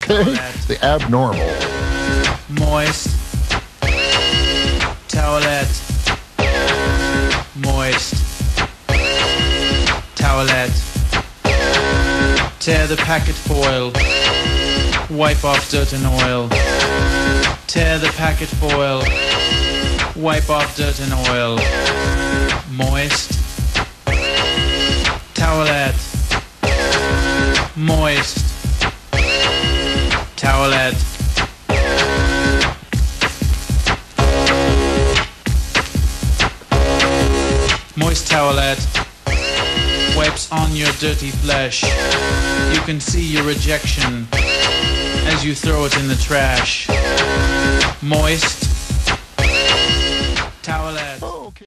Okay? The abnormal. Moist. Towelette. Moist. Towelette. Tear the packet foil. Wipe off dirt and oil. Tear the packet foil. Wipe off dirt and oil. Moist. Towelette. Moist. Towelette. Moist towelette wipes on your dirty flesh. You can see your rejection as you throw it in the trash. Moist towelette.